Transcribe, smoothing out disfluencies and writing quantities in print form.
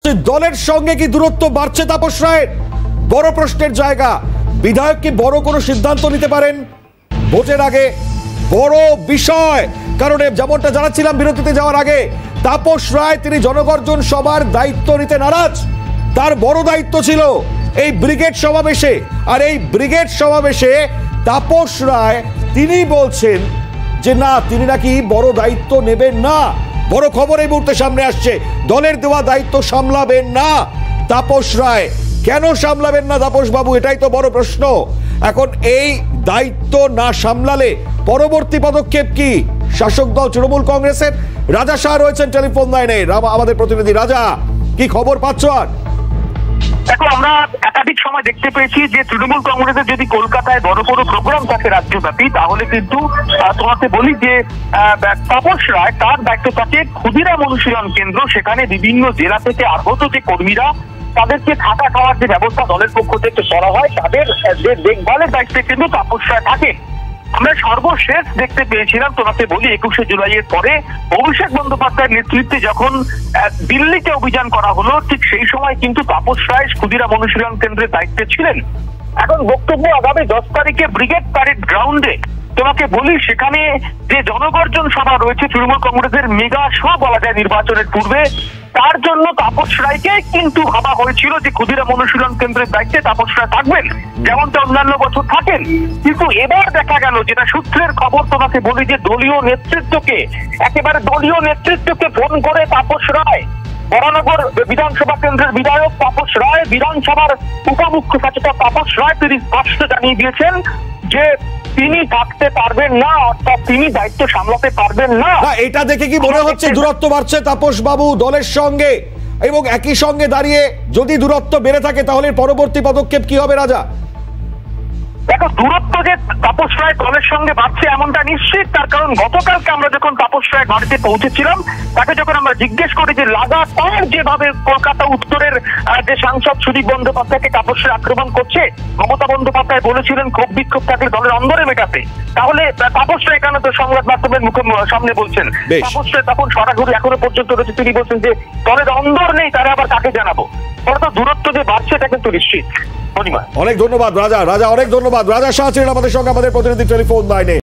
হচ্ছে দলের সঙ্গে কি দূরত্ব বাড়ছে তাপস রায়ের? বড় প্রশ্নের জায়গা। বিধায়ক কি বড় কোনো সিদ্ধান্ত নিতে পারেন ভোটের আগে? বড় বিষয়, কারণ যেমনটা জানাচ্ছিলাম বিরতিতে যাওয়ার আগে, তাপস রায় তিনি জনগর্জন সভার দায়িত্ব নিতে নারাজ। তার বড় দায়িত্ব ছিল এই ব্রিগেড সমাবেশে, আর এই ব্রিগেড সমাবেশে তাপস রায় তিনি বলছেন যে না, তিনি নাকি বড় দায়িত্ব নেবেন না। বড় খবর এই মুহূর্তে সামনে আসছে, দলের দেওয়া দায়িত্ব সামলাবেন না তাপস রায়। কেন সামলাবেন না তাপস বাবু, এটাই তো বড় প্রশ্ন। এখন এই দায়িত্ব না সামলালে পরবর্তী পদক্ষেপ কি? শাসক দল তৃণমূল কংগ্রেসের রাজা শাহ রয়েছেন টেলিফোন লাইনে। আমাদের প্রতিনিধি রাজা, কি খবর পাচ্ছ? আর দেখো, আমরা একাধিক সময় দেখতে পেয়েছি যে তৃণমূল কংগ্রেসের যদি কলকাতায় বড় কোনো প্রোগ্রাম থাকে রাজ্যব্যাপী, তাহলে কিন্তু তোমাকে বলি যে তাপস রায় তার দায়িত্ব থাকে ক্ষুদিরাম অনুশীলন কেন্দ্র। সেখানে বিভিন্ন জেলা থেকে আগত যে কর্মীরা, তাদেরকে থাকা খাওয়ার যে ব্যবস্থা দলের পক্ষ থেকে করা হয়, তাদের যে দেখভালের দায়িত্বে কিন্তু তাপস রায় থাকে। আমরা সর্বশেষ দেখতে পেয়েছিলাম, তোমাকে বলি, 21শে জুলাইয়ের পরে অভিষেক বন্দ্যোপাধ্যায়ের নেতৃত্বে যখন দিল্লিতে অভিযান করা হলো, ঠিক সেই সময় কিন্তু তাপস রায় ক্ষুদিরাম অনুশীলন কেন্দ্রের দায়িত্বে ছিলেন। এখন বক্তব্য আগামী 10 তারিখে ব্রিগেড প্যারেড গ্রাউন্ডে। তোমাকে বলি, সেখানে যে জনগর্জন সভা রয়েছে তৃণমূল কংগ্রেসের মেগা শো বলা যায় নির্বাচনের পূর্বে, তার জন্য তাপস রায়কে কিন্তু ভাবা হয়েছিল যে ক্ষুদিরাম অনুশীলন কেন্দ্রের দায়িত্বে তাপস রায় থাকবেন, যেমনটা অন্যান্য বছর থাকেন। কিন্তু এবার দেখা গেল, যেটা সূত্রের খবর তোমাকে বলি, যে একেবারে দলীয় নেতৃত্বকে ফোন করে তাপস রায়, বরানগর বিধানসভা কেন্দ্রের বিধায়ক তাপস রায়, বিধানসভার উপমুখ্য সচেতক তাপস রায়, তিনি স্পষ্ট জানিয়ে দিয়েছেন যে তিনি থাকতে পারবেন না, অর্থাৎ তিনি দায়িত্ব সামলাতে পারবেন না। এটা দেখে কি মনে হচ্ছে দূরত্ব বাড়ছে তাপস বাবু দলের সঙ্গে? এবং একই সঙ্গে দাঁড়িয়ে যদি দূরত্ব বেড়ে থাকে, তাহলে পরবর্তী পদক্ষেপ কি হবে রাজা? দেখো, দূরত্ব যে তাপস রায় দলের সঙ্গে বাড়ছে এমনটা নিশ্চিত। তার কারণ গতকালকে আমরা যখন তাপস রায় বাড়িতে পৌঁছেছিলাম, তাকে যখন আমরা জিজ্ঞেস করি যে লাগাতার যেভাবে কলকাতা উত্তরের যে সাংসদ সুদীপ বন্দ্যোপাধ্যায়কে তাপস রায় আক্রমণ করছে, মমতা বন্দ্যোপাধ্যায় বলেছিলেন ক্ষোভ বিক্ষোভ থাকলে দলের অন্দরে মেটাতে, তাহলে তাপস রায় এখানে তো সংবাদ মাধ্যমের সামনে বলছেন। তাপস রায় তখন সরাসরি এখনো পর্যন্ত রয়েছে, তিনি বলছেন যে দলের অন্দর নেই, তারা আবার কাকে জানাবো। অর্থাৎ দূরত্ব যে বাড়ছে এটা কিন্তু নিশ্চিত। অনেক ধন্যবাদ রাজা। অনেক ধন্যবাদ। রাজা শাহ ছিলেন আমাদের সঙ্গে, আমাদের প্রতিনিধি টেলিফোন লাইনে।